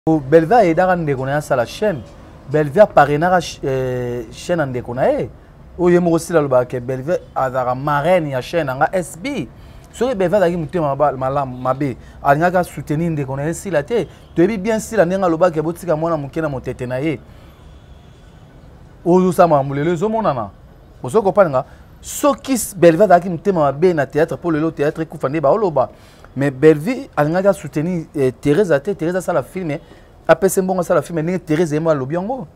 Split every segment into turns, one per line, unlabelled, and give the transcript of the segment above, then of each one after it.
Belva est dans la chaîne. Belva parrainera chaîne en déconnaïe. Ou il y a aussi là que Belva a la marraine ya chaîne en SB. Sur Belva d'ailleurs muté ma bé. Alinaga soutenir déconnaïe si la té. Tu es bien si la nenga loba que botika mona mukena motete naïe. Ou ça m'a moulé les hommes nana. Vous comprenez nga? Sokis Belva d'ailleurs muté ma bé na théâtre pour le théâtre koufandé ba oloba. Mais Belvi a soutenu Thérèse Até, Thérèse a ça la film, après c'est bon ça la film, mais Thérèse et moi le bien go.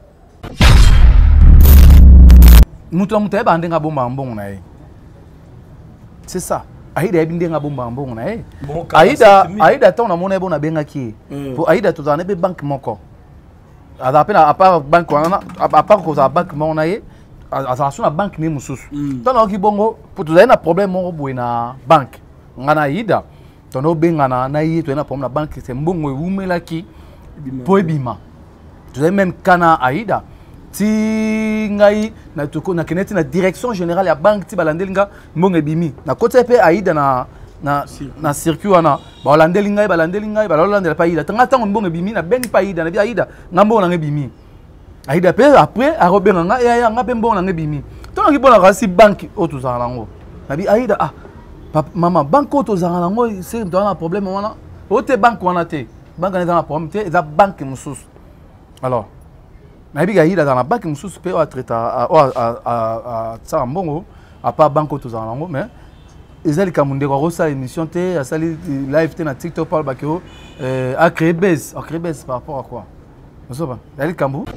Mouton mouton ba ndenga bomba mbon na e. C'est ça. Aïda e bindenga bomba mbon na e. Aïda ton na mona bona benga ki. Pour Aïda to na be banque moko. Ada pena à part banque à part ko za banque mon na e, à sur la banque ni mususu. Ton na ki bongo pour to na problème mo bo na banque. Ngana Aïda tono bengana na yi to na pom na banque c'est mbongo umela ki po ebima to même kana Aïda ti ngai na toko na keneti na direction générale ya banque ti balandelinga mbongo ebimi na côté pe Aïda na circuit wana balandelinga balandela pa Aïda tanga tango mbongo ebimi na bengi pa Aïda na bi Aïda ngambo na ngebimi Aïda pe après a robenga nga ya nga pe mbongo na ngebimi to ngi bona kasi banque oto za lango na bi Aïda maman banque auto zango c'est dans un problème wana ote banque wana te banque na dans un problème te la banque musus alors na biga ida dans la banque musus pe o traiter à ça mbongo à pas banque auto zango mais ezali kamunde ko ça émission te asali live te na TikTok parle bakio a créer base par rapport à quoi vous savez dali kambu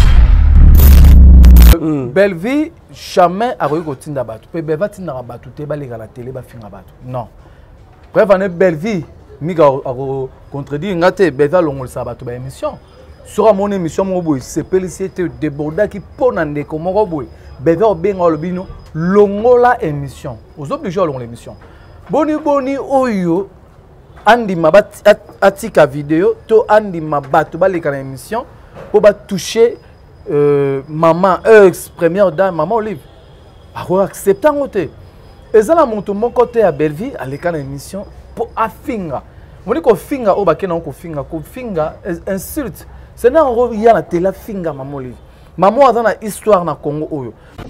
Belvi jamais a réussi à tinda batu. Pe Belva tinda batu te ba lega la télé ba finga batu. Non. Bref, on est Belvi miga a contredire ngate Belva longol sa batu ba émission. Sur mon émission mo boy, c'est pélicité déborda qui ponande ko mo boy. Belva benga lo bino longola émission. Aux obligés longola émission. Boni oyo andi mabat atika vidéo to andi mabatu ba lega la émission pour ba toucher maman première dame maman Olive a accepté en côté et ça la monte mon côté à Belleville à l'écran émission pour afinga on dit qu'on finga au baké non qu'on finga insulte c'est là on revient la télé finga maman Olive maman a dans la histoire na Congo oyo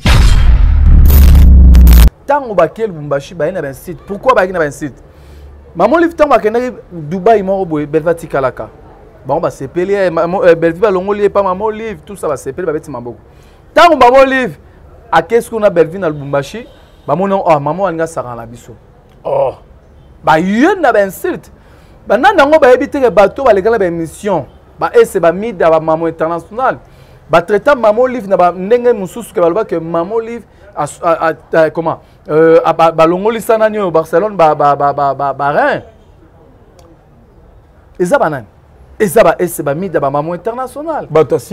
tant au baké le Bumbashi ba ina ben site pourquoi ba ina ben site maman Olive tant ba kena Dubaï mo boy Belvati Kalaka. Bon, bah c'est pelé, Belleville, Longo Live, pas Maman Olive, tout ça va c'est pelé, bah c'est Mambo. Tant que Maman Olive, à qu'est-ce qu'on a Belleville dans le Bumbashi, bah mon nom, oh, Maman Anga Saran la biso. Oh, bah y'en a ben insulte. Bah nan nango bah éviter le bateau, bah les gars la mission. Bah c'est bah mid à Maman international. Bah traitant Maman Olive, n'a bah n'engue mususu que Maman Olive a comment, bah Longo Live sanani au Barcelone, bah rien. Et ça banane. Et ça va, c'est mis dans maman international.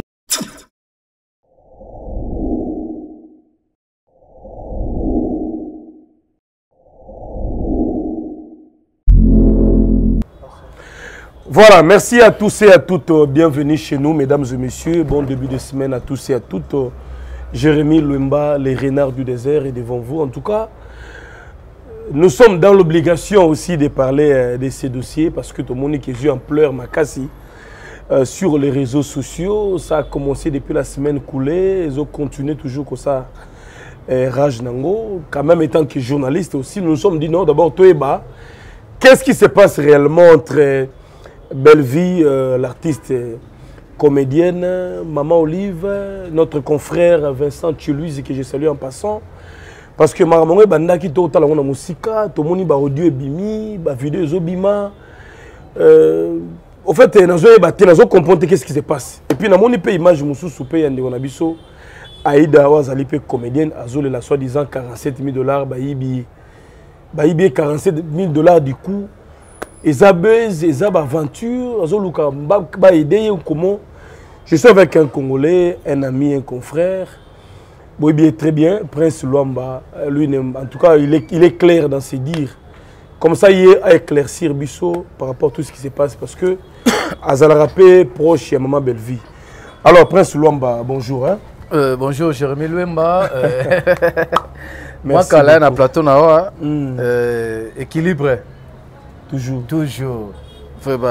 Voilà, merci à tous et à toutes. Bienvenue chez nous, mesdames et messieurs. Bon début de semaine à tous et à toutes. Jérémy Luemba, les renards du désert, est devant vous. En tout cas, nous sommes dans l'obligation aussi de parler de ces dossiers parce que tout le monde est vu en pleurs, Makassi, sur les réseaux sociaux. Ça a commencé depuis la semaine coulée. Ils ont continué toujours comme ça. Raj Nango, quand même étant que journaliste aussi, nous nous sommes dit non, d'abord, Toeba, qu'est-ce qui se passe réellement entre Belleville, l'artiste comédienne, Maman Olive, notre confrère Vincent Tchelouise, que je salue en passant. Parce que Maramongé banda qui tout la musique, tout le monde ba audio bimi, ba vidéo zobima. Au fait, nazo comprendre qu'est-ce qui se passe. Et puis na moni pe image musu soupe yande on abiso Aïda wazali pe comédienne azole la soi-disant $47,000 ba ibi $47,000 du coup. Ezabeuse, ezab aventure, azoluka ba aider comment. Je suis avec un Congolais, un ami, un confrère. Oui, bien, très bien. Prince Luamba, lui, en tout cas, il est clair dans ses dires. Comme ça, il est à éclaircir Bissot par rapport à tout ce qui se passe. Parce que Azalarapé proche à Maman Belleville. Alors, Prince Luamba, bonjour. Hein?
Bonjour, Jérémy Luemba. Moi, quand là, on a plateau, équilibré.
Toujours.
Toujours. Vraiment.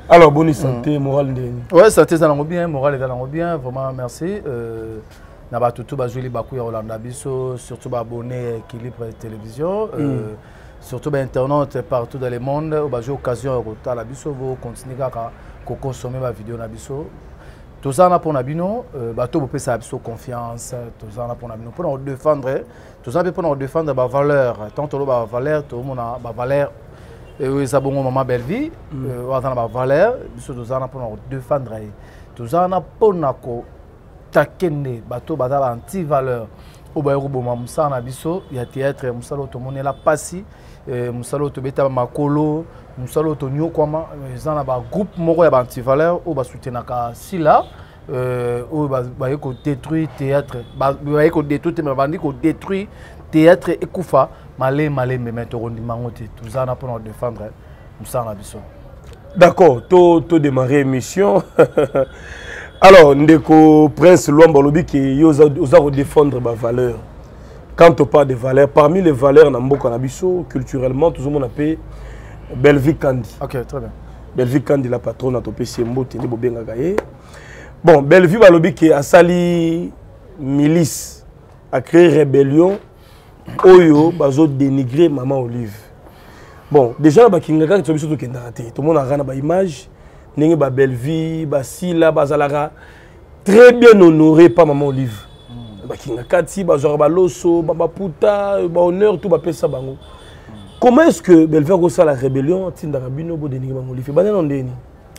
Alors, bonne santé, morale ndeni.
Ouais, santé ça bien, morale est bien, vraiment merci. Naba tout bazuli baku ya Rolanda biso, surtout abonné Équilibre Télévision, surtout internautes partout dans le monde, au occasion de la biso vous continuer à consommer ma vidéo na biso. Tout ça na pour nabino, bateau peut ça biso confiance, tout ça na pour nabino pour nous défendre, tout ça pour nous défendre ba valeur, tant to ba valeur, tout mon ba valeur et ça bon maman belle vie, on a ba valeur, biso tout ça na pour nous défendre, tout ça na pour nako takende bateau bata ba anti valeur. Au bayo bo mamsa na biso, ya théâtre musalo to mona la passi, musalo to beta makolo. Nous sommes tous comment ils ont un groupe moko ya anti valeur ou ba soutenaka sila ou ba ko détruire théâtre ba ko détruire mais bandi ko détruire théâtre et kufa malé mais maintenant on mangote tout ça pour nous défendre nous ça biso.
D'accord, to démarrer émission. Alors ndeko Prince Luamba lobi ki oza défendre ba valeur. Quand on parle de valeurs, parmi les valeurs na mboka na biso culturellement tout le monde appelle Belvi Kandi.
Ok, très bien.
Belvi Kandi, la patronne a topé Siembo, Tini Bobenga Gaye. Bon, Belvi Balobi qui a sali milice, a créé rébellion, Oyo, bazo dénigré Maman Olive. Bon, déjà, bah, Kingaga, tu as vu surtout qu'il y a tout le monde a une image, Nengi ba Belvi, ba Sila, ba Zalara, très bien honoré par Maman Olive. Bah, Kingaga, ba Zorba Loso, ba Puta, ba honneur, tout ba Pesa Bango. Comment est-ce que Belvi a la rébellion Tinda Rabino Bodeni Mamolifi Banan Ndeni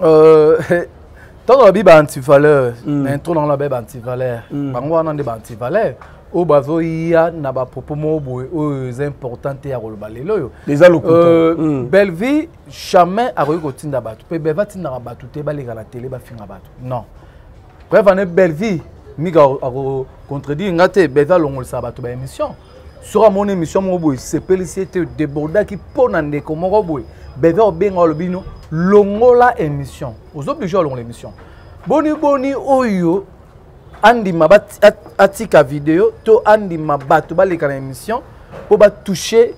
tant que la anti-valeur, l'intro dans la Bible anti-valeur, bango on a des anti-valeur, au bazo ya na ba propos mobo importante ya rolbalelo.
Les allocutions.
Belvi jamais a reçu Tinda Batu. Pe Belva Tinda Batu te balega la télé ba finga Batu. Non. Bref, on est Belvi miga a contredire ngate Belva longol sa Batu ba émission. Sur mon émission, c'est félicité déborda qui ponande comme Roboy. Bébé au bien albino, longola émission. Aux obligés à l'émission. Boni oyo, andi mabat atika vidéo, to andi mabat to balika émission pour ba toucher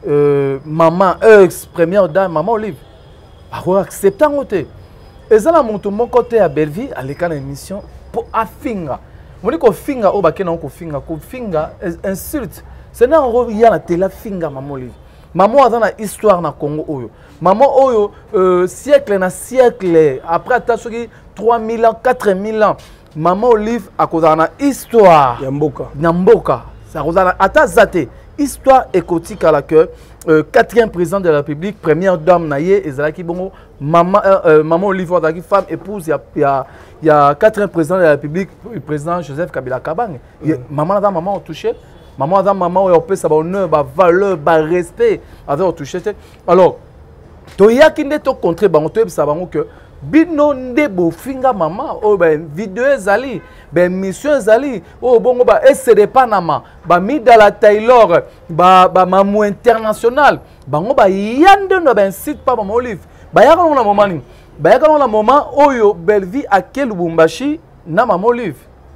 maman ex-première dame Maman Olive. Pour accepter en côté. Et ça la monte mon côté à Belvi à l'écran émission pour afinga. Mon ko finga o ba kena ko finga insulte. C'est là où il y a la télé finga Maman Olive. Maman a dans la histoire na Congo oyo. Maman oyo siècle na siècle après tasoki 3000 ans 4000 ans. Maman Olive a cause na histoire. Yamboka. Ça cause na atazate histoire écotique à la que 4e président de la République, première dame naie ezalaki bongo Maman Olive qui femme épouse il y a 4e président de la République, le président Joseph Kabila Kabange. Maman a touché. Maman, on peut savoir honneur, valeur, respect, avec touché. Alors, tu y a qui n'est pas contre, tu savoir que bino ndebo finga maman, oh ben vidéo zali, ben mission zali, oh bon ba essayer Panama, ba Midala Taylor, ba maman international, bango ba yande no ben site pas Maman Olive, ba ya kana na moment ni, ba ya kana na moment oyo Belvi à quel Lubumbashi na Maman Olive.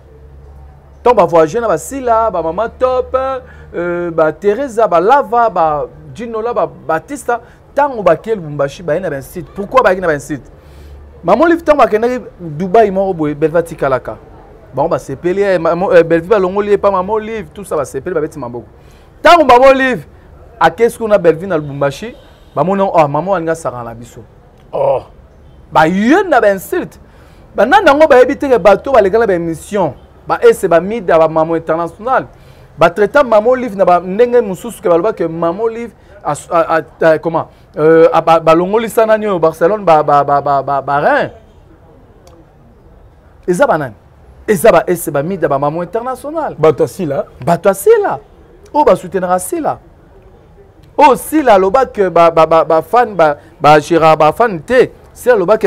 Donc, bah, voyager na Sila, bah, Maman Top, bah, Teresa, bah, Lava, bah, Ginola, bah, Batista, tant bah, quel Bumbashi, bah, il y a un site. Pourquoi bah, il y a un site? Maman Olive, tant bah, qu'il y a Dubaï, Moroboy, Belvati Kalaka. Bon, bah, c'est pelé, Belvi, bah, Longoli, pas Maman Olive, tout ça, bah, c'est pelé, bah, Betty Mambo. Tant Maman Olive, à qu'est-ce qu'on a Belvi dans le Bumbashi, bah, mon nom, oh, Maman Anga Saran Labiso. Oh, bah, il y a un site. Bah, nan, bah, éviter les bateaux, bah, les gars, bah, mission. Bah c'est ba mida ba Maman international ba traitant Maman Olive na ba ndenge mususu ke baloba que Maman Olive comment ba longoli sana nyo Barcelone ba Rennes eza banane eza ba c'est ba mida ba Maman international
bato asila
o ba soutenir asila o sila loba que ba fan ba Gérard ba fan te. C'est le bas que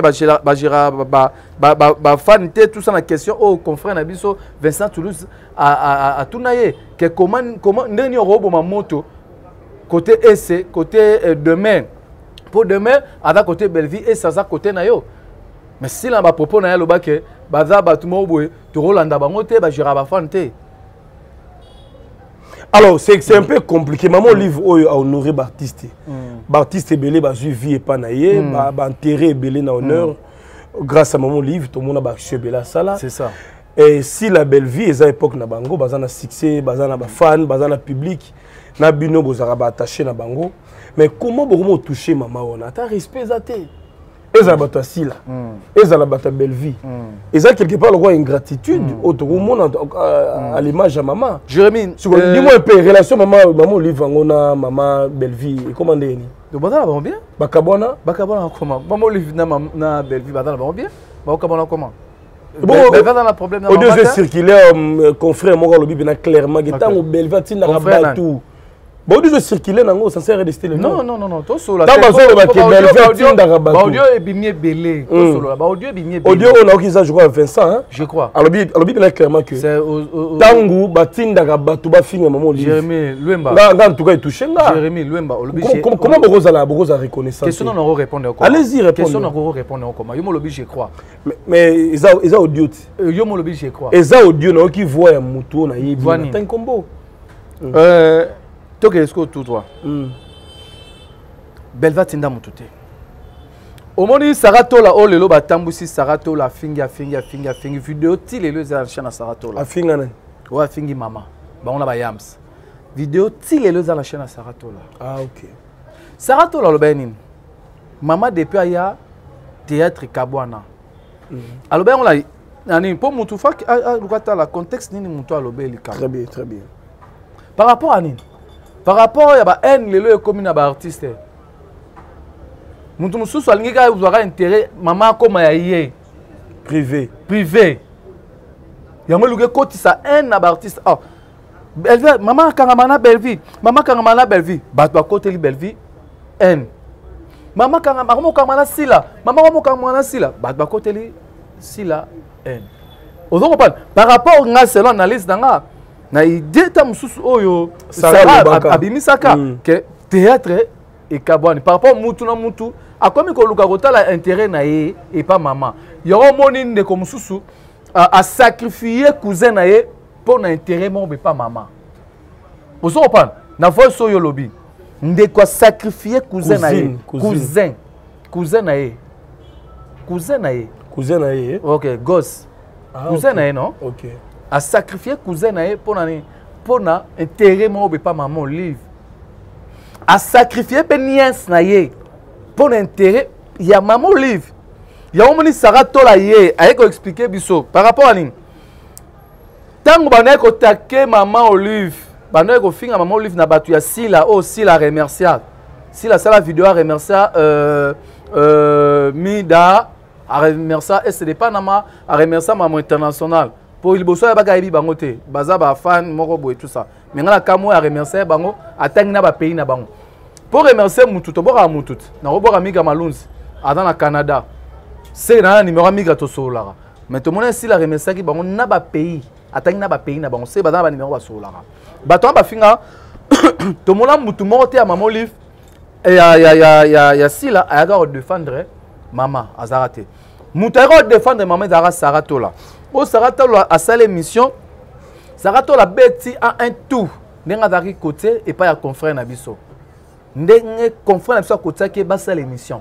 fan tout ça la question au confrère Nabiso Vincent Toulouse à Tounaye que comment n'est robo ma moto côté essai côté demain pour demain avec côté Belvi et ça côté nayo mais si là ba propos na le bas que baza batumo boy to Rolanda bangote ba Gérard ba fan te.
Alors, c'est un peu compliqué. Maman livre a honoré Baptiste. Baptiste est belé, vie et pas naïe, enterré belé na honneur. Grâce à Maman livre, tout le monde a acheté belé ça là.
C'est ça.
Et si la belle vie est à l'époque na bango, bazan na succès, bazan na fan, bazan na public, na bino bozara ba attaché na bango. Mais comment vous toucher maman on a ta respect zaté. Eza bata sila. Eza la bata belle vie. Eza quelque part le roi ingratitude autour au monde à l'image de maman.
Jérémy,
dis-moi un peu relation maman livre ngona maman belle vie et comment ndeni.
Donc bazala ba bien?
Bakabona
comment? Maman livre na belle vie bazala ba bien? Bakabona comment?
Bon, au lieu de circuler, confrère, moi, le Bible clairement, que tant que belle va t'inda rabat tout. Bon, au lieu de circuler, ça sert à rester le
non. Tout sur la.
Dans ma zone, le belle va t'inda rabat tout.
Audio est bien belé. Audio est bien belé.
Audio, on a aussi ça, je crois, Vincent, hein?
Je crois.
Alors, le Bible clairement que.
C'est
Tangu, batinda rabat tout, ba finir maman.
Jérémy, Luemba.
Là, en tout cas, il touche là.
Jérémy, Luemba.
Comment Bogoza la reconnaissance?
Question on répondre.
Allez-y, répondez.
Question on répondre comment? Yo mo lobi je crois.
Mais ils ont audio.
Yo mo lobi je crois.
Ils ont audio na qui voit un mouton na yebi. T'as un combo.
Toi qu'est-ce que tout toi? Belva tinda mutute. Omoni Saratola o lelo batambusi Saratola finga vidéo ti lelo za chaîne Saratola.
Afinga na.
Ouais fingi mama. Ba on a ba yams. Vidéo ti lelo za la chaîne Saratola.
Ah OK.
Saratola lo benin. Mama depuis aya théâtre Kabwana. Alors ben on la nani pour mutu fa lukata la contexte nini mutu alobeli ka.
Très bien, très bien.
Par rapport à nini? Par rapport à la haine, les lois comme une artiste. Nous sommes allés à avoir intérêt, maman comme aïe.
Privé.
Privé. Il y a un peu de ça haine à l'artiste. Oh, maman quand belle vie, maman quand belle vie, bah côté belle vie, haine. Maman quand sila, maman quand sila, bah côté sila haine. Vous comprenez? Par rapport à selon analyse d'anga. Na idée ta mususu oyo Sarah abimisaka que théâtre et Kabwani par rapport mutu na mutu akomi ko luka kotala intérêt na ye et pas maman yoro moni ndeko mususu a sacrifier cousin na ye pour na intérêt mon pas maman oso comprendre na voix oyo lobi ndeko sacrifier cousin na ye cousin na ye OK gosse cousin na ye non
OK
a sacrifié cousin pour na intérêt mon pas maman livre a sacrifié nièce na ye pour intérêt il y a maman livre il y a omoni Saratola ye ayeko expliquer biso par rapport à nini tango bana ko taquer maman Olive bana ko finga maman Olive na batu ya sila aussi la remercier sila sala vidéo a remercier Mida a remercier et c'est pas nama a remercier maman international pour il bosso ya baka yebi bango te baza ba fan moko boy tout ça mais ngala kamo ya remercier bango atangi na ba pays na bango pour remercier mutu to boka mutu na boka miga malunzi dans na Canada c'est na numéro miga to solara mais to mona si la remercier ki bango na ba pays atangi na ba pays na bango c'est ba numéro ba solara bato ba finga to mona mutu moko te ya maman Olive ya sila ayaga o défendre maman azarate mutu ayaga o défendre maman Zara Saratola. Au Saratola a sa l'émission, Saratola beti a un tout. N'enga dari côté et pas à confrère nabiso. N'enga confrère nabiso côté qui est sa l'émission.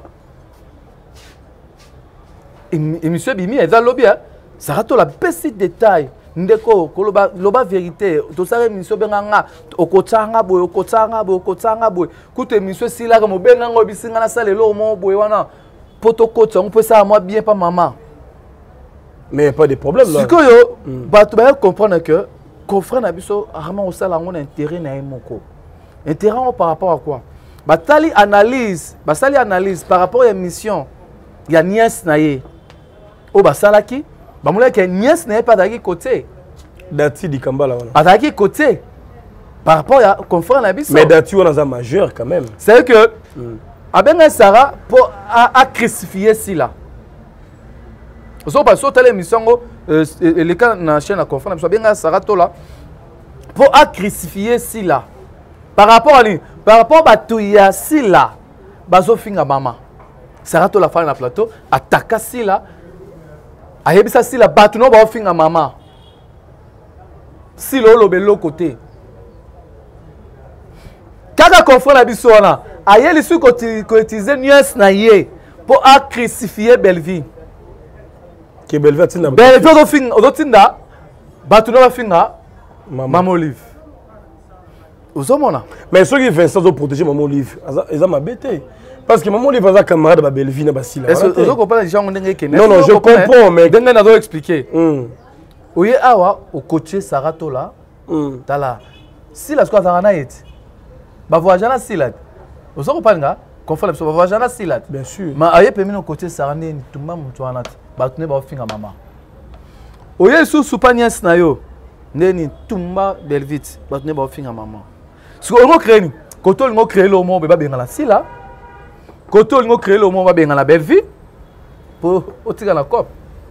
Émission bimi elle a lobby. Saratola petit détail. Ndeko koloba loba vérité. To sa émission benganga okotanga boy. Koute émission si la mo benganga obisinga na sale lo mo boy wana. Poto côté on peut ça moi bien pas maman.
Mais pas de problème là.
Si que tu vas comprendre que confrère nabiso vraiment au sala on intérêt na moko. Intérêt par rapport à quoi? Batali analyse par rapport à l'émission. Il y a nièce na ye. O basala ki ba moula que nièce na pas daki côté.
Dati di Kambala wana.
Daki côté par rapport à confrère nabiso.
Mais Dati on a un majeur quand même.
C'est que abenga Sarah pour à crucifier si là. So ba so tele émission le cas na chaîne à confrère nabiso benga Saratola pour à crucifier si là. Par rapport à lui, par rapport à Touya Sila, bazo finga mama. Saratola fa na plateau attaque Sila. Ayebisa Sila batu no ba finga mama. Silo lo belo côté. kaka confrère na biso wana ayeli su ko utiliser nuance na ye pour a crucifier Belleville
que Belleville tinda
Belleville ozo tinda batu na bafinga Maman Olive ozomona
mais ceux qui Vincent ont protégé Maman Olive ils ma bête parce que Maman Olive a camarade ba Belleville na basila
est-ce que ozo comprendre gens ndenge ke
non je comprends mais
ndenge na zo expliquer oye awa o coacher Saratola tala si la squad na yet ba voyager na silat ozo comprendre confort ba voyager na silat
bien sûr
ma aye pemi no coacher Sarane ni tumba mutu wana ba tune ba finga mama oye su supanias na yo ndeni tumba Belvite ba tune ba finga mama so on créer ni koto ngo créer le mot ba benga la sila koto ngo créer le mot ba benga la Belleville pour otika na cop.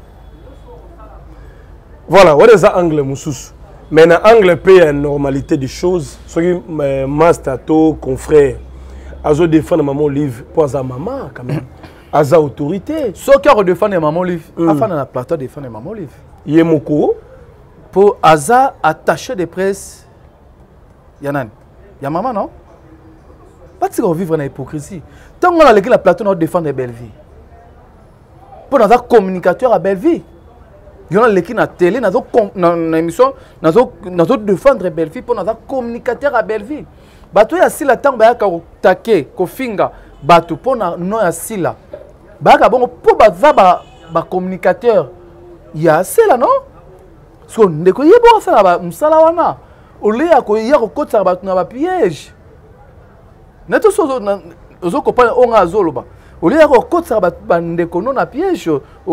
Voilà, what is that angle mususu? Mais dans angle paye la normalité des choses. Ce qui mastato confrère, azo défendre Maman Olive pour sa maman quand même. Aza autorité.
Ce qui a défendre Maman Olive, afin de la plateau défendre Maman Olive.
Yemoko
pour Aza attaché de presse. Yanan, ya maman non? Pas de vivre dans l'hypocrisie. Tant qu'on a la plateau nous défendre Belleville. Pour dans un communicateur à Belleville. Il y a l'équipe na télé, na émission, na défendre Belleville pour dans un communicateur à Belleville. Bato ya sila tang ba ka take ko finga bato pour na no ya sila. Ba ka bongo pour ba communicateur. Ya sila non? So ndeko yebo sala ba msala wana. Ole ya ko ya ko kotsa bato na ba piège. Neto so ozo kopana onga azoloba. Ole ya ko kotsa ba ndeko no na piège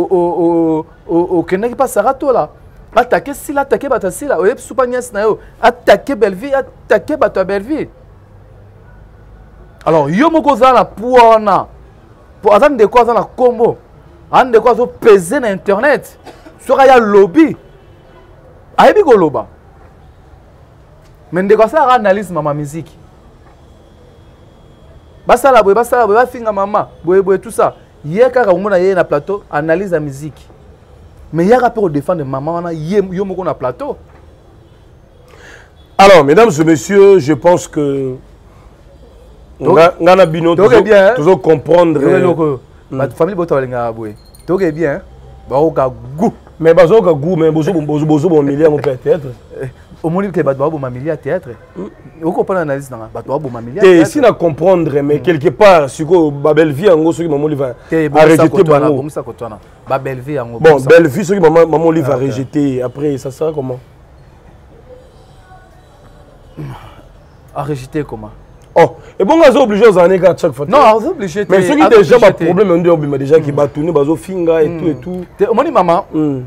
o kenaki pa Saratola. Attaquer sila, attaquer bata sila. Oye supanias na yo. Attaquer Belleville, attaquer bata Belleville. Alors yo moko za na pouana. Pour attendre de quoi za na combo. Ande quoi zo peser na internet. Sora ya lobby. Ayebi ko loba. Mais ndeko ça analyse mama musique. Basala boy ba finga mama, boy tout ça. Hier kaka umona yé na plateau, analyse la musique. Mais hier après défendre maman wana yo moko na plateau.
Alors mesdames et messieurs, je pense que ngana bino toujours comprendre
ma famille bota balinga boy. Toke bien. Ba oka goût.
Mais bazo ka goût mais bozo bon milliard mon peut-être.
Au moins que bato ba milliard théâtre. Vous comprenez l'analyse dans bato ba milliard.
Et si na comprendre mais quelque part siko ba Belleville ngo soki Maman Olive a rejeté bango.
Ba Belleville ngo.
Bon, Belleville soki Maman Olive a rejeté après ça sera comment?
A rejeté comment?
Oh, et bon on est obligé aux années à chaque fois.
Non, on est obligé.
Mais ceux qui déjà pas problème on dit déjà qui ba tourner bazo finga et tout.
Au moins maman.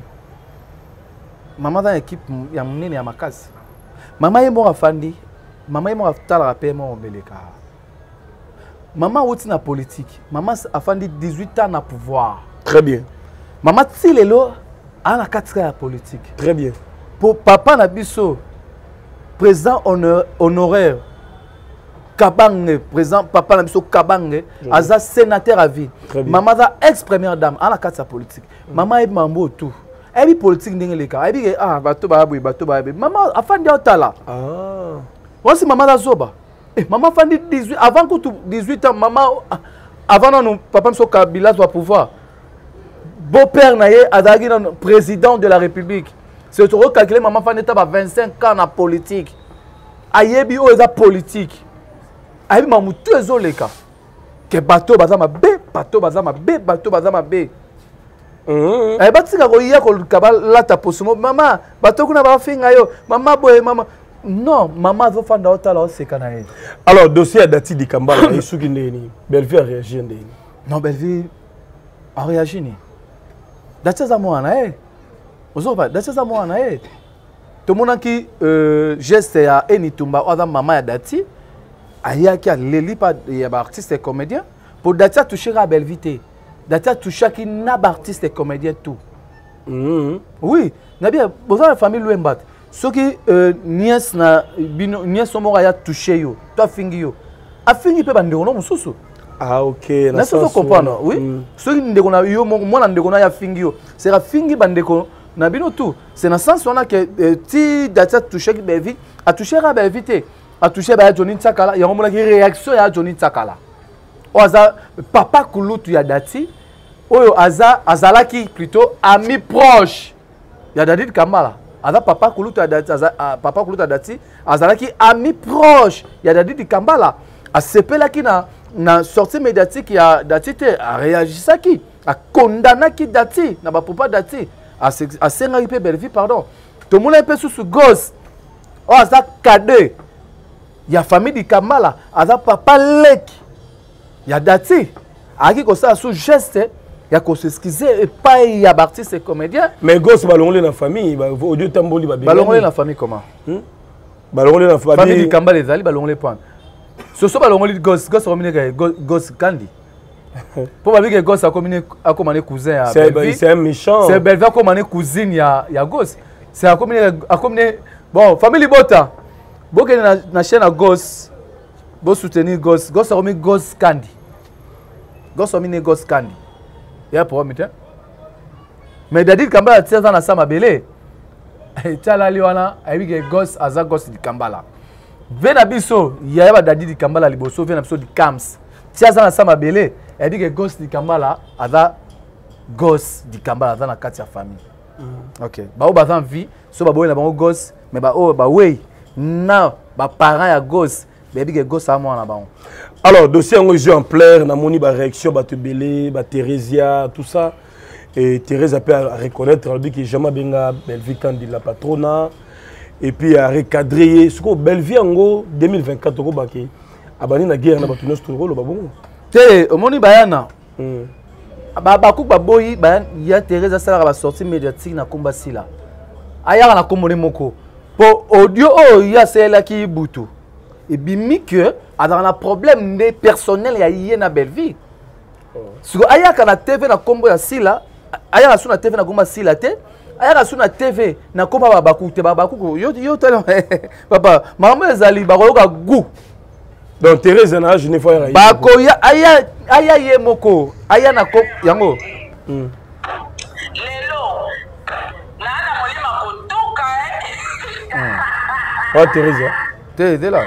Maman dans l'équipe ya munene ya makasi. Maman est mort afandi. Maman est mort after paiement au Beleka. Maman outi na politique. Maman afandi 18 ans na pouvoir.
Très bien.
Maman tilelo a na 4 ans politique.
Très bien.
Pour papa na biso président honoraire Kabange, président papa na biso Kabange, aza sénateur à vie. Maman da ex-première dame a na 4 ans politique. Maman est mambo tout. Elle est politique ndenge leka. Elle dit bato ba boy. Maman afandi otala.
Ah.
Voici maman da zoba. Maman afandi 18 avant que 18 ans maman avant non papa mso Kabila doit pouvoir. Beau-père naye adagi président de la République. C'est trop calculé maman afandi ta ba 25 ans na politique. Ayebi o eza politique. Ayebi mamutu ezoleka. Que bato bazama be, bato bazama be. Eh batika ko iya ko kabala ta posumo mama bato kuna ba finga yo mama boy mama non mama zo fanda otala o sekana ye.
Alors dossier à Dati di Kambala et souki ndeni Belleville a réagi ndeni.
Non Belleville a réagi ni. Dati za mwana ozo ba dati za mwana to mona ki geste ya Enitumba oza mama ya Dati aya ki a leli pa ya ba artiste et comédien pour Dati a toucher à Belleville. Dati a touché qui n'a pas artiste et comédien tout. Oui, n'a bien besoin de famille Louembat. Ce qui nièce na bino nièce somo a touché yo, toi fingi yo. A fingi pe bande ono mususu.
Ah OK,
na ça comprendre. Oui. Ce qui ndeko na yo moi na ndeko na ya fingi yo. C'est la fingi bande ko na bino tout. C'est dans sens on a que ti Dati a touché Belleville, a touché à Belleville. a touché ba Johnny Tsakala ya ngomona ki réaction ya Johnny Tsakala oza papa kulutu ya dati oyo azalaki plutôt ami proche ya Daddy Kambala aza papa kulutu ya dati papa kulutu ya dati azalaki ami proche ya Daddy Kambala asepelaki na sortie médiatique ya dati te a réagisaki a condamnaki dati na ba papa dati a sengaki pe Belleville pardon to mona pe sous gosse o aza cadet ya famille di Kambala aza papa leki ya dati aki ko sa sous geste ya ko s'excuser et pas ya artiste et comédien
mais gosse balongolé na famille ba audio tamboli ba
balongolé na famille comment
balongolé na
famille di Kambala ezali balongolé point soso balongolé gosse romine gosse kandi pour ba que gosse a combiné cousin ya
c'est un méchant
c'est Belleville a combiné cousine ya gosse c'est a combiné bon famille bota boke na chaîne à gosse bo soutenir gosse a combiné gosse kandi gosse romine gosse kandi ya pour mita mais Daddy Kambala tient dans la sama belé tala liwana ayi que gosse aza gosse di Kambala vena biso ya ba Daddy Kambala liboso vena biso di Kams tient dans la sama belé elle dit que gosse di Kambala aza gosse di Kambala dans la kati ya famille OK ba o bazan vie so ba boye na bango gosse mais ba o ba wey na ba parents ya gosse baby que gosse a moi na bango.
Alors dossier en jeu en pleurs na moni ba réaction ba te belé ba Thérésia tout ça et Thérèse a pu reconnaître elle dit que jamais benga Belleville kandi la patrona et puis a recadrer ce que Belleville en 2024 ko baké abani na guerre na ba tunos to lo ba bon
te omoni bayana ba ku ba boyi ba ya Thérèse sala ba sortie médiatique na komba sila aya na komone moko po audio o ya sela ki butu et bimi que a un problème de personnel ya yena Belleville siko aya kana TV na kombo ya sila aya na suna TV na komba sila te aya na suna TV na komba babaku te babaku yo tala papa maman ezali ba ko gu.
Donc Thérèse na je ne vois rien.
Bako ya aya ye moko aya na ko yango.
Lelo na molima kotuka
Ah Thérèse.
Te là.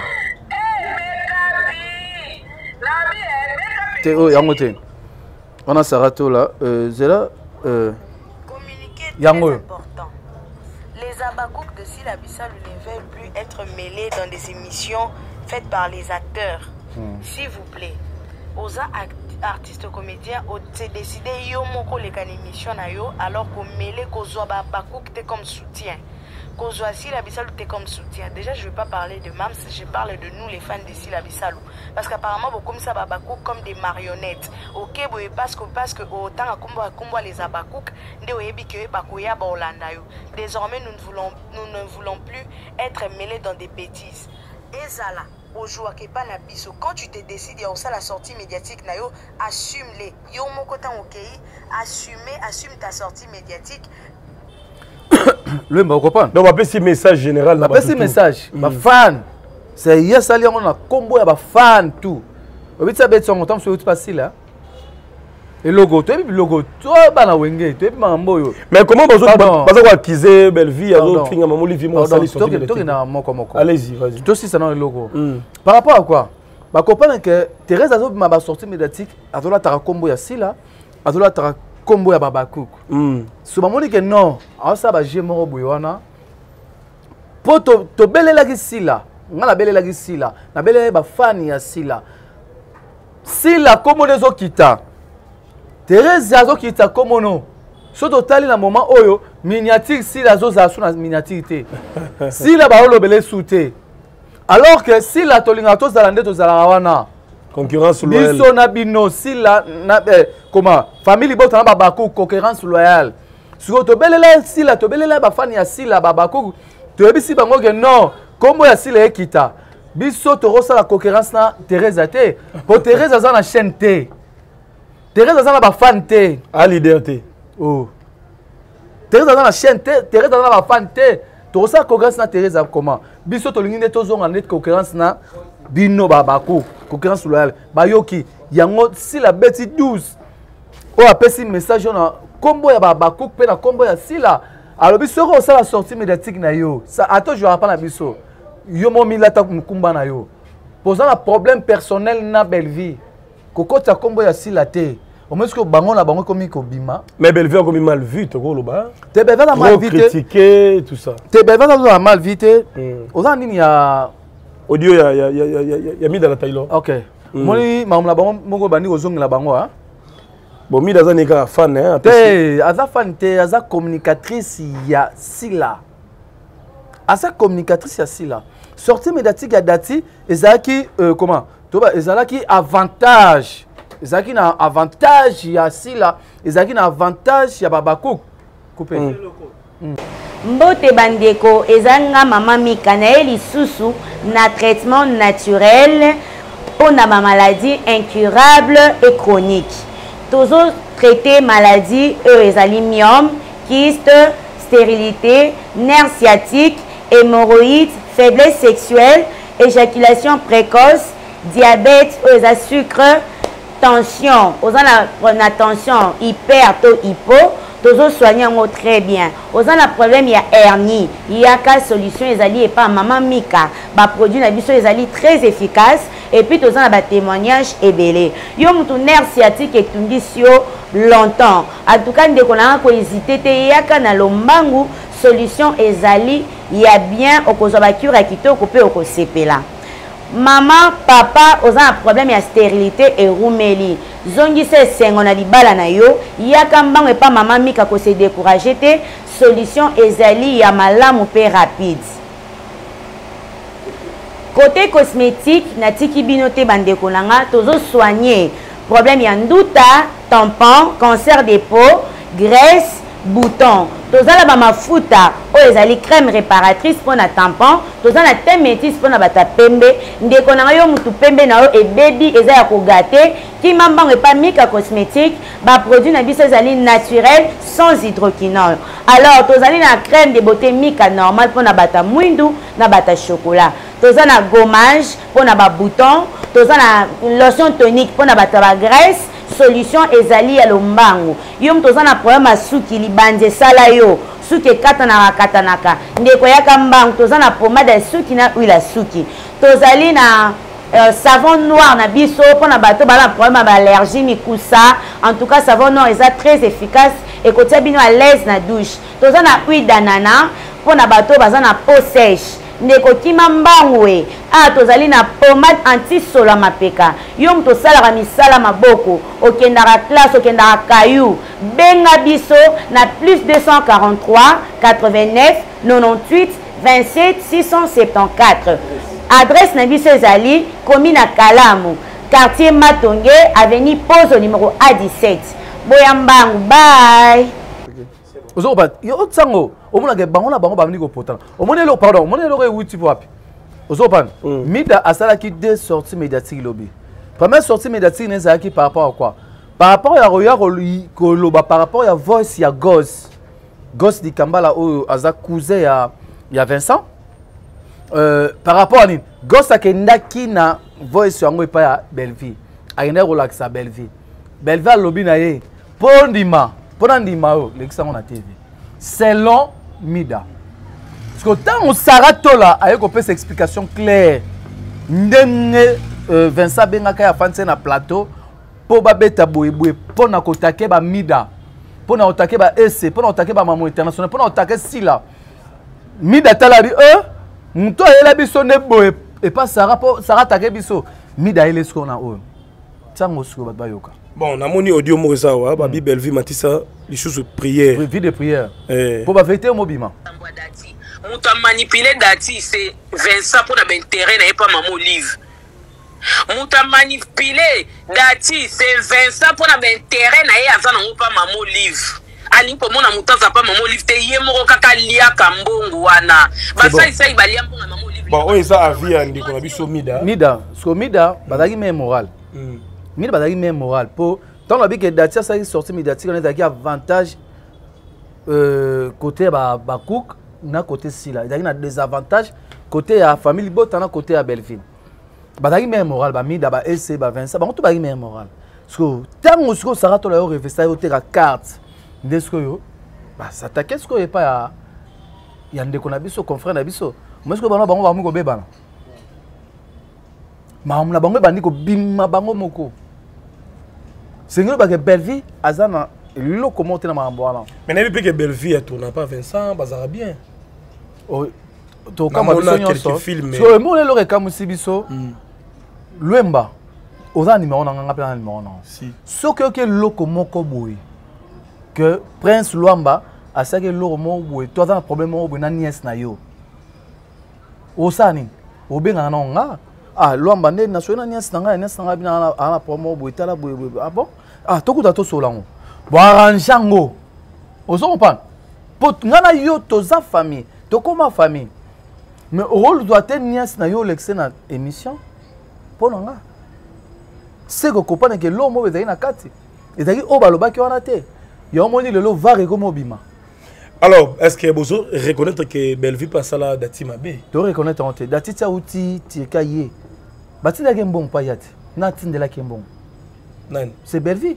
Te oh yango te. On a Sarato là c'est là
Communiquer
yango.
très important. Les Abakouk de Sila Bissau ne veulent plus être mêlés dans des émissions faites par les acteurs. S'il vous plaît, aux artistes comédiens, ont décidé yo moko les émission na yo alors qu'on mêlait qu'on soit Abakouk comme soutien. Qu'on soit Sila Bissau comme soutien. Déjà, je ne vais pas parler de Mams, je parle de nous les fans de Sila Bissau. Parce qu'apparemment, vous comme ça Abakouk comme des marionnettes. OK, parce que autant à combo les Abakouk, désormais nous ne voulons plus être mêlés dans des bêtises. Et ça là, au jour qui pas na biso, quand tu te décides à ça la sortie médiatique na yo, assume-les. Yo moko tan OK, assume ta sortie médiatique.
Le m'a comprendre.
Donc on va passer message général
na passer message ba fan. C'est hier ça on a combo ya ba fan tout. Obitsa bet son temps sur pas là. Et logo, tu as vu le logo, tu as bana wenge, tu as vu mambo yo.
Mais comment bazo ko accuser Belleville à l'autre finga maman Olivier mo sali sorti. Allez-y, vas-y.
Toi aussi ça dans le logo. Par rapport à quoi? Ba comprendre que Thérèse azo ma ba sortie médiatique, azola tara combo ya sila, azola tara combo ya Babakouk. So ba moni que non, a ça ba jemo boywana. Po to belela ki sila, ngala belela ki sila, na belela ba fan ya sila. Sila comme les autres kita. Thérèse azo kita comme non. So totali na moment oyo miniature sila zo za suna miniature. Sila ba olo bele souté. Alors que sila tolinga to zalande to zalawana.
Concurrence loyale.
Biso na bino sila na comment famille bota na Babakouk concurrence loyale. Siko to belela sila to belela ba fan ya sila Babakouk. To ebisi bango que non, kombo ya sila ekita. Biso to rosa la concurrence na Thérèse te. Pour Thérèse aza na chaîne te. Thérèse aza na ba fan te.
À leader te.
Oh. Thérèse aza na chaîne te, Thérèse aza na ba fan te. To rosa concurrence na Thérèse comment? Biso to lingi ne to zonga net concurrence na bino Babakouk, concurrence loyale. Ba yoki yango sila beti 12. O apesi message na kombo ya Babakouk pe na kombo ya sila. Alors biso ko ça la sortie médiatique na yo. Ça attends je rappelle na biso. yo momila ta mukumba na yo posant un problème personnel na Belleville kokota kombo ya silate au moins que bango na bango komi ko bima
mais Belleville a comme mal vu to lo ba
te Belleville a mal vu
critiqué tout ça
te Belleville a mal vu te oza nini ya
audio ya mis dans la taille
OK moni mamla bango moko bandi kozongela bango hein
bon mi daza nika fan hein
te aza fan te aza communicatrice ya sila aza communicatrice ya sila sortie médiatique ya dati ezalaki comment toba ezalaki avantage ezalaki na avantage ya sila ezalaki na avantage ya babakuk couper
mbote bandeko ezanga mama Mika na ye lisusu na traitement naturel pour na maladie incurable et chronique toujours traiter maladie ezali myome kyste stérilité nerf sciatique hémorroïdes faiblesse sexuelle éjaculation précoce diabète eza sucre tension oza na tension hyper to hypo tozo soigner yango très bien oza na problème ya hernie yaka solution ezali epa mama Mika ba produit na biso ezali très efficace et puis toza na ba témoignage ebele yo mutu nerf sciatique etungisi yo longtemps en tout cas ndeko na ko hésiter te yaka na lombangu solution ezali ya bien okozwa ba cure kitoko pe okosepela maman papa oza na problème ya stérilité erumeli zongisa esengo na libala na yo yaka mbango epa mama Mika ko se décourager te solution ezali ya malamu pe rapide côté cosmétique natiki bino te bandeko nanga tozo soigner problème ya nduta tampon cancer des peaux graisse bouton tozala ba mafuta oyo ezali crème réparatrice pour na tampon tozala na thé métis pour na bata pembe ndeko na yo mutu pembe na yo ebebi eza ya kogate kima mbango epa Mika cosmétique ba produit na biso ezali naturel sans hydroquinone alors tozali na crème de beauté Mika normal pour na bata mwindu na bata chocolat toza na gommage pour na ba bouton toza na lotion tonique pour na bata ba graisse solution ezali ya lombangu yo mtoza na problème ya suki libanje sala yo suki katanaka ndeko yaka mbangu toza na pomade ya suki na huile ya suki tozali na savon noir na biso pona bato bala problème ba allergie mikusa en tout cas savon noir est très efficace et kotia bino à l'aise na douche toza na huile d'ananas pona bato baza na peau sèche ndeko kima mbangu e tozali na pomade anti-sola mapeka yo mto salaka misala maboko okendaka classe okendaka kayu benga biso na plus 243 89 98 27 674 adresse na biso ezali commune na Kalamu quartier Matonge avenue Pose au numéro A17 boya mbangu bye
ozoba yo tsango omona ke bango na bango bamini ko potana omonelo pardon omonelo ke wuti wapi ozopan mida asalaki deux sorties médiatiques lobby première sortie médiatique nezaki par rapport à quoi par rapport à roya koloba par rapport à voice ya Goss di Kambala o aza cousin ya Vincent par rapport à ni Goss akendaki na voice yango epa ya Belleville ayenda relaxa Belleville lobby na ye pondima pendant dimao l'examen na TV selon Mida parce que tant on saratola avec une explication claire ndenge Vincent Bengaka ya fanse na plateau po ba beta boyeboy po na kotake ba Mida po na otake ba EC po na otake ba Maman International po na otake Sila Mida talari muto ayela biso ne boye et pas Sarah take biso Mida ele sko na o tango sko ba bayoka.
Bon, on a mon audio Morezawa, Babi Belleville Matissa, les choses de prière.
Vie de prière. Pour ma vérité, mobima.
On t'a manipulé Dati, c'est Vincent pour l'intérêt, n'est pas maman livre. On t'a manipulé Dati, c'est Vincent pour l'intérêt, n'est pas maman livre. Ali pour mon amour, t'as pas maman livre, t'es yémo kaka lia kambongo wana. Basa isa ibalia pour maman livre.
Bon, on est à vie, on dit qu'on a vu sur Mida.
Mida, sur Mida, badagi mais moral. Mida badagi même moral pour tant la que Datia ça sorti médiatique on est avec avantage côté ba Cook na côté Sila il y a des avantages côté à famille Bota na côté à Belleville badagi même moral ba Mida ba EC ba Vincent ba on tout badagi même moral parce que tant on se sera to la revesta yo te carte ndesko yo ba s'attaquer ce ko pas ya ndeko na biso confrère na biso mais est-ce que bana bango bango ko bebana mamuna bango bandi ko bima bango moko sengelo ba ke Belleville azana loko monter na mambo wana
mais na bi que Belleville a tourné pas Vincent bazara bien
to kama quelques
films
so mo le lo ka musibiso Luemba oza numéro na nganga pe numéro na
si
soki ke loko moko boy que Prince Luamba a ça que loko moko boy to za problème moko boy na nièce na yo osani obenga na nga Luamba ne na so na nièce na nga bina ana problème moko boy tala boy ah bon tokuta to solango bo arrangeango ozo comprendre pot ngana yo to za famille to koma famille mais rôle doit être nièce na yo l'excès na émission pour nga c'est que comprendre que l'homme est na kati et d'ailleurs au balobaki wana te yo moni le lo va rekomo bima
alors est-ce que vous reconnaître que Belleville passe là Dati Mabe
to reconnaître on te Dati tia uti tikaye batinda ke mbong pa yati na tindela ke mbong
nan
c'est Belleville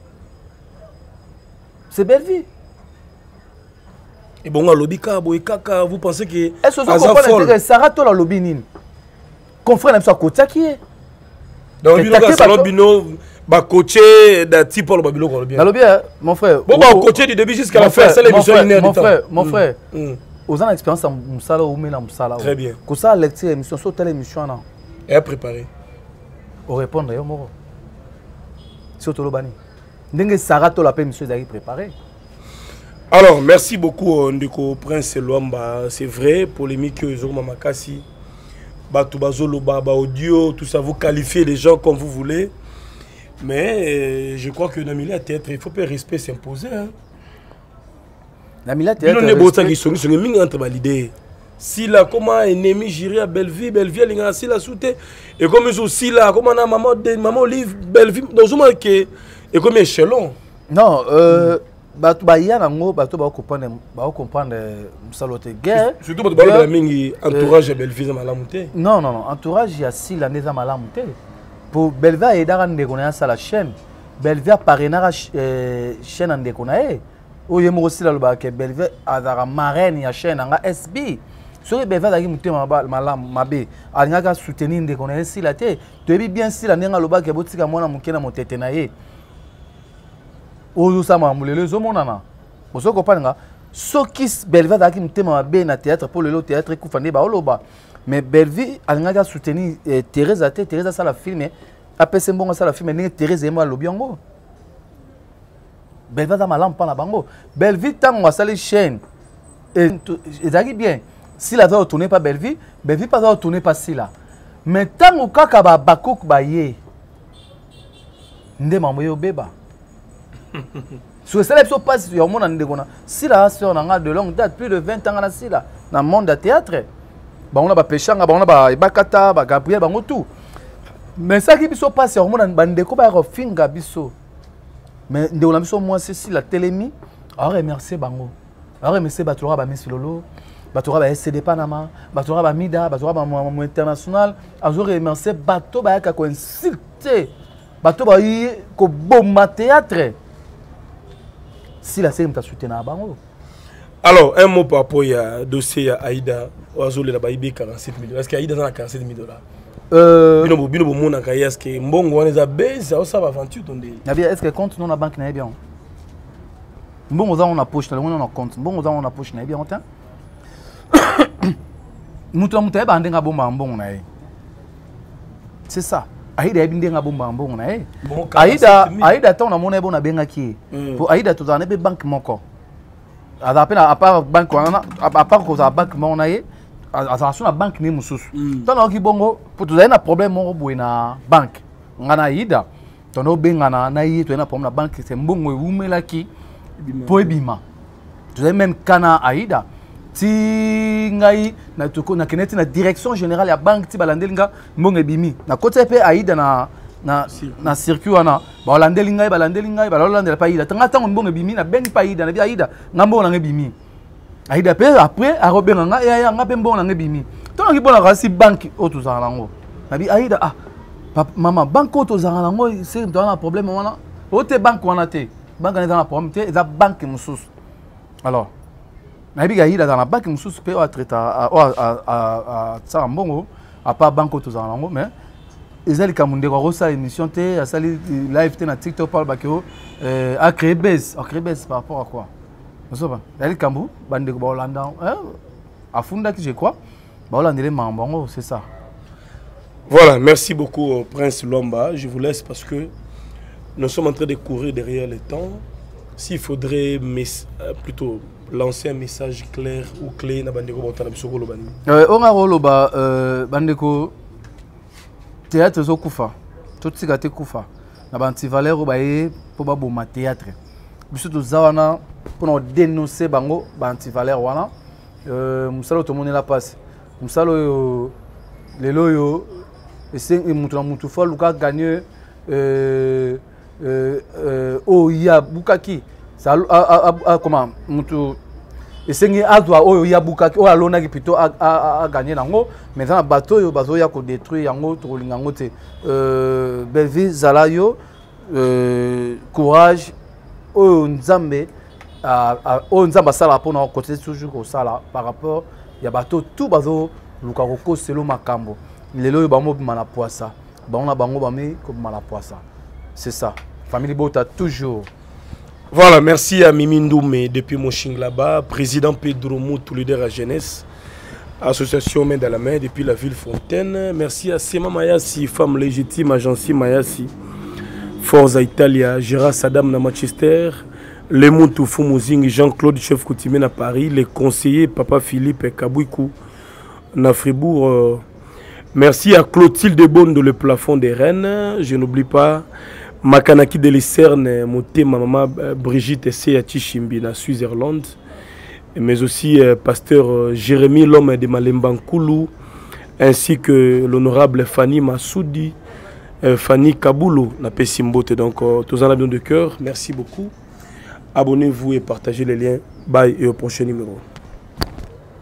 et bon à lobika boy kaka vous pensez que
est-ce que vous comprenez que Sarah to la lobi nini confrère même ça kota qui est
donc bino salon bino ba coacher Dati Paul babilo ko bien
mon frère
bon ba coacher du début jusqu'à la fin c'est l'émission
mon frère aux ans d'expérience en musala ou mena musala
très bien
ko ça lecture émission sur telle émission là
et préparé
au répondre yo moko surtout lo bani ndenge Sarah to la émission d'ailleurs préparé.
Alors merci beaucoup Ndeko Prince Luamba, c'est vrai polémique Zoma Makasi Batou Bazolo Baba audio tout ça vous qualifiez les gens comme vous voulez mais je crois que dans milieu théâtre il faut pas respect s'imposer hein.
Dans milieu théâtre
il ne beau ça qui sont mingi entre validé si là comment ennemi j'irai à Belleville linga si la souté et comme ils aussi là comment na maman Olive Belleville dans Zoma que et comme échelon
non bato baya nango bato ba comprendre musalote guerre
surtout bato ba mingi entourage Belleville malamu te
non entourage ya sila neza malamu te pour Belleville et dara ndeko na sa la chaîne Belleville parrainera chaîne ndeko na e oye mo sila lo ba ke Belleville azara marraine ya chaîne nga SB so Belleville aki mutema malamu mabe alingaka soutenir ndeko na sila te to ebi bien sila ndenga lo ba ke botika mwana mukena motete na ye ozo sama mulele zo monana ozo kopanga soki Belleville daki mutema mabe na théâtre pour le théâtre kufande ba oloba mais Belleville alingaka soutenir Thérèse ça la film apese mbongo ça la film ndenge Thérèse ema lobi yango Belleville da malam pa na bango Belleville tango asali chaîne et ezaki bien si la va tourner pas Belleville pas va tourner pas si là mais tango kaka ba bakok ba ye nde mambo yo beba sur cela il passe sur mon andekona si la sur nga de longue date plus de 20 ans na si là dans monde de théâtre ba on a ba pechanga ba on a ba bakata ba Gabriel ba tout mais ça qui biso passe sur mon bandeko ba refinga biso mais ndeko na biso moi c'est si la télémi a remercier bango a remercier batura ba Messilolo batura ba SCD Panama batura ba Mida batura ba mo international a remercier bato ba ka ko insulter bato ba yi ko bomba théâtre. Si la série m'a soutenu à Bango.
Alors, un mot par rapport au dossier à Aïda, Oazole la Baïbi 47 millions. Est-ce qu'Aïda a 47 millions $? Bino mon akaya est-ce que Mbongo on les a baisé ça va aventure ton dé.
Est-ce que compte non la banque n'est bien? Mbongo on a poche on a compte. Mbongo on a poche n'est bien on tient. Mutu mutu ba ndenga bomba Mbongo na ye. C'est ça. Aïda ebindenga bomba Mbongo na ye. Aïda tant na mona bona benga ki. Pour Aïda to zane be banque moko. À part banque à part ko za banque mona ye. Attention na banque ni mususu. Tant ki bongo pour to na problème mo boy na banque. Ngana Aïda. Tono benga na ye to na problème na banque c'est Mbongo umela ki po ebima. To même kana Aïda. Si ngai na toko na keneti na direction générale ya banque ti balandelinga Mbongo ebimi na côté pe Aïda na circuit wana balandelinga balandela pa Aïda tanga tango Mbongo ebimi na bengi pa Aïda na bi Aïda ngambo na ebimi Aïda pe après a robenga nga ya nga pe Mbongo na ebimi to na kibona kasi banque auto za nango na bi Aïda maman banque auto za nango c'est dans un problème wana ote banque wana te banque na problème te za banque mususu alors nayebi Aïda dans la banque mususu pe o traiter à ça mbongo à pas banque tous en mais ezali kamunde ko ça émission té a sali live té na TikTok par bakio a créer base par rapport à quoi ça va ezali kambu bande ko ba Hollanda à funda qui je crois ba Hollanda les mbongo c'est ça.
Voilà, merci beaucoup Prince Lomba, je vous laisse parce que nous sommes en train de courir derrière le temps. S'il faudrait plutôt lancer un message clair ou clé na bandeko botana bisoko lobani.
On a roloba bandeko théâtre zo kufa. Tout tika te kufa. Na banti valeur baye po ba boma théâtre. Biso to zawana pour dénoncer bango banti valeur wana. Musalo to monela passe. Musalo lelo yo et mutu fol luka gagner ya bukaki ça comment mutu esengi azwa oyo ya bukaki oyo alonaki plutôt a gagner nango maintenant bateau yo bazo ya ko détruire yango to linga ngote belvi zalayo courage oyo nzambe oyo nzamba sala pona côté toujours ko sala par rapport ya bateau tout bazo luka ko selo makambo lelo yo bango bimana poisa bango na bango bami ko bimana poisa c'est ça. Famille Bota toujours.
Voilà, merci à Mimi Ndoumé depuis Moshing là-bas, président Pedro Moutou, leader à jeunesse, association Main dans la main depuis la ville Fontaine. Merci à Sema Mayasi, femme légitime, agence Mayasi, Forza Italia, Gérard Saddam à Manchester, les Moutou Fumuzing, Jean-Claude Chef Coutumier à Paris, les conseillers Papa Philippe et Kabouikou à Fribourg. Merci à Clotilde Bonde, le plafond des Rennes. Je n'oublie pas Makanaki de Lucerne, ma maman Brigitte Seyati Chimbi, na Suisse-Irlande, mais aussi pasteur Jérémy Lhomme de Malembankoulou, ainsi que l'honorable Fanny Massoudi, Fanny Kaboulou, na Pessimbote. Donc, tous en avions de cœur, merci beaucoup. Abonnez-vous et partagez les liens. Bye et au prochain numéro.